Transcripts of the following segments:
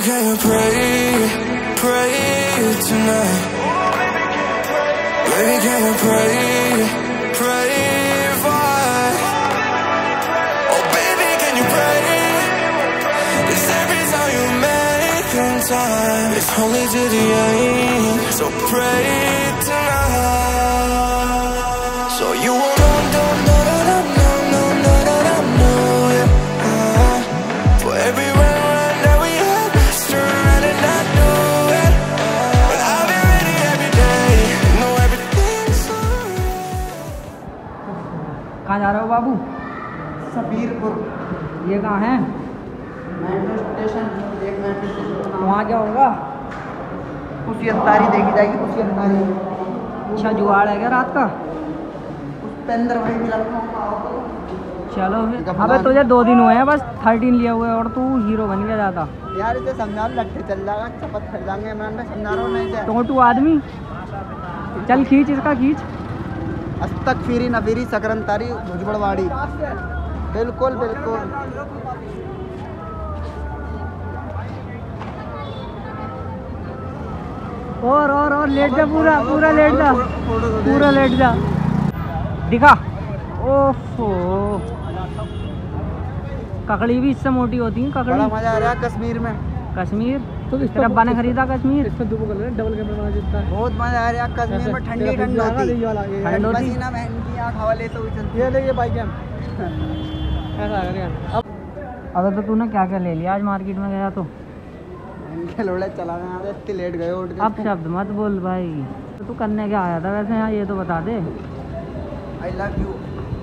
can you pray, pray tonight? Baby, can you pray, pray for? Oh baby, can you pray? 'Cause every time you make time, it's only to the end. So pray tonight. So you won't for every run that we had, surround and I knew it. But I'll be ready every day, know everything's alright. कहाँ जा रहे हो बाबू? सबीरपुर। ये कहाँ है? Metro station. एक metro station वहाँ क्या होगा? कुशियनतारी देखी जाएगी। कुशियनतारी। अच्छा जुगाड़ है क्या रात का? उस अंदर वही भी लगता हूँ। चलो फिर। अबे तुझे 2 दिन हुए हैं बस 13 लिए हुए और तू हीरो बन गया जाता। यार इसे समझा लट्ठे चल जाएगा, चपत फट जाएंगे। मैं समझा रहा हूँ नहीं जाए। टोटू आदमी। चल खींच इसका खींच। अस्तक फिरी नफीरी सकरनतारी भुजबड़वाड़ी। बिल्कुल बिल्कुल। और लेट जा, पूरा लेट जा, पूरा लेट जा। दिखा। ओफो ककड़ी भी इससे मोटी होती है। ककड़ी बड़ा मजा आ रहा है कश्मीर में। कश्मीर तो तेरा अब्बा ने खरीदा कश्मीर। डबल कैमरा जितना है। बहुत मजा आ रहा है कश्मीर में। ठंडी होती पसीना बहन की आँख हवा लेते हुए चलती है। ये बाइक ऐसा अगर तो तूने क्या क्या ले लिया आज मार्केट में गया तो? लोड़े चला गया, इतनी लेट गए उठ के। अब शब्द मत बोल भाई। तो तू करने क्या आया था वैसे यहाँ, ये तो बता दे। I love you.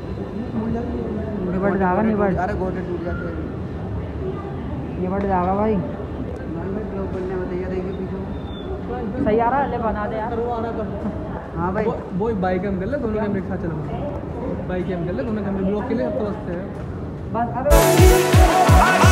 निबट जाएगा, निबट। अरे गोटे टूट जाते हैं। निबट जाएगा भाई। ब्लॉग बनने में तैयार है पीछे। सही आ रहा है, ले बना दे यार। हाँ भाई वो बाइक कैम कर ले, दोनों कैमरे एक साथ चलाओ। बाइक कैम कर ले, दोनों कैमरे ब्लॉक के लिए अब तो बसते हैं बस। अबे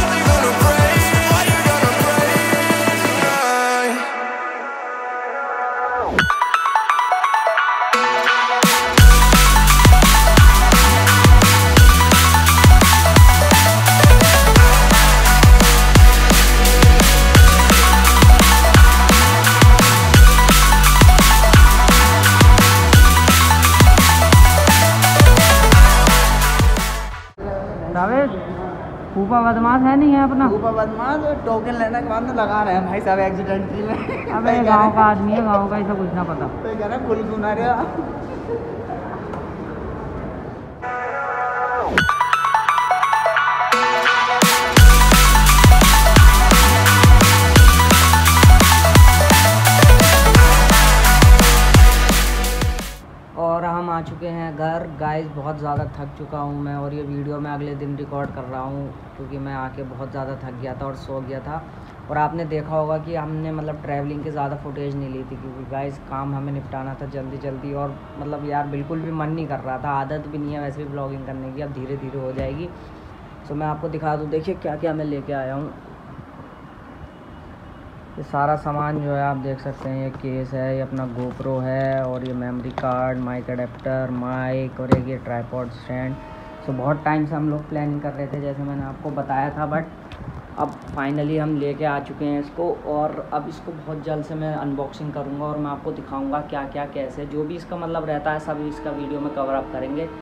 फूफा बदमाश है नहीं है अपना? फूफा बदमाश टोकन लेने के बाद में लगा रहे हैं भाई साहब एक्सीडेंटली में। अबे गांव का आदमी है, गांव का ऐसा कुछ ना पता। तो कह रहा खुल सुना रहा। और हम आ चुके हैं घर। गाइस बहुत ज़्यादा थक चुका हूँ मैं, और ये वीडियो मैं अगले दिन रिकॉर्ड कर रहा हूँ क्योंकि मैं आके बहुत ज़्यादा थक गया था और सो गया था। और आपने देखा होगा कि हमने मतलब ट्रैवलिंग की ज़्यादा फुटेज नहीं ली थी क्योंकि गाइस काम हमें निपटाना था जल्दी जल्दी। और मतलब यार बिल्कुल भी मन नहीं कर रहा था, आदत भी नहीं है वैसे भी ब्लॉगिंग करने की, अब धीरे धीरे हो जाएगी। सो मैं आपको दिखा दूँ, देखिए क्या क्या मैं लेके आया हूँ। ये सारा सामान जो है आप देख सकते हैं। ये केस है, ये अपना गोप्रो है, और ये memory card, mic adapter, mic, और एक ये ट्राइपॉड स्टैंड। सो बहुत टाइम से हम लोग प्लानिंग कर रहे थे जैसे मैंने आपको बताया था, बट अब फाइनली हम लेके आ चुके हैं इसको। और अब इसको बहुत जल्द से मैं अनबॉक्सिंग करूँगा और मैं आपको दिखाऊँगा क्या क्या कैसे, जो भी इसका मतलब रहता है सब इसका वीडियो में कवर अप करेंगे।